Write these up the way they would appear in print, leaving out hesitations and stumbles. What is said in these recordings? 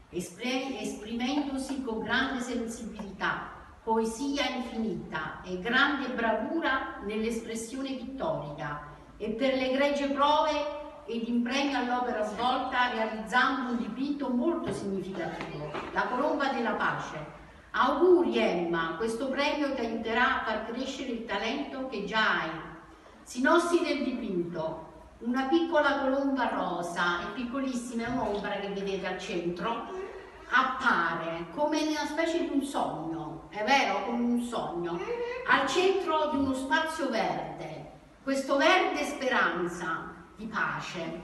esprimendosi con grande sensibilità, poesia infinita e grande bravura nell'espressione pittorica, e per le egregie prove ed impegno all'opera svolta, realizzando un dipinto molto significativo, La colomba della pace. Auguri Emma, questo premio ti aiuterà a far crescere il talento che già hai. Sinossi del dipinto: una piccola colomba rosa, è piccolissima, è un'ombra che vedete al centro, appare come una specie di un sogno, è vero, come un sogno, al centro di uno spazio verde, questo verde speranza di pace.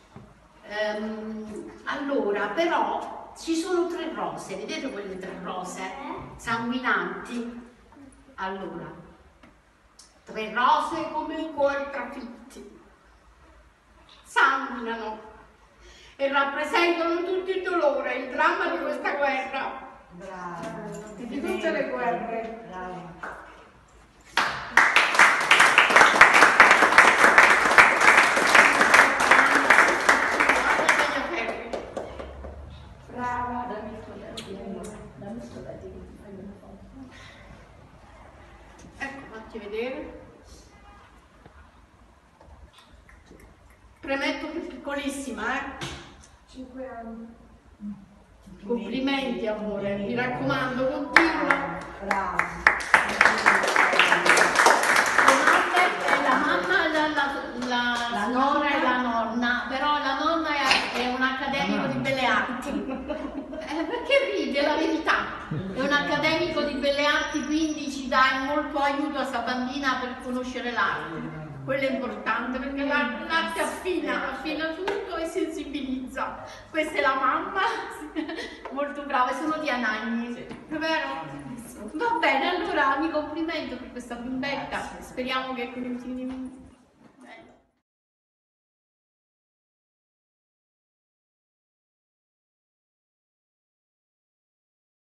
Allora, però, ci sono 3 rose, vedete quelle 3 rose sanguinanti? Allora, 3 rose come i cuori trafitti, sanguinano e rappresentano tutto il dolore, il dramma di questa guerra. Brava. Di tutte le guerre. Brava. Brava. Dammi il tuo dentino che ti fai una foto. Ecco, fatti vedere. Premetto che è piccolissima, 5 anni. Complimenti amore, mi raccomando, continua. Brava. La mamma, la nonna e la nonna, però la nonna è un accademico di belle arti. Perché ride, è la verità. È un accademico di belle arti, quindi ci dà molto aiuto a sta bambina per conoscere l'arte. Quello è importante, perché l'arte affina tutto e sensibilizza. Questa è la mamma, molto brava, sono di Anagni, vero? Va bene, allora mi complimento per questa bimbetta, speriamo che continui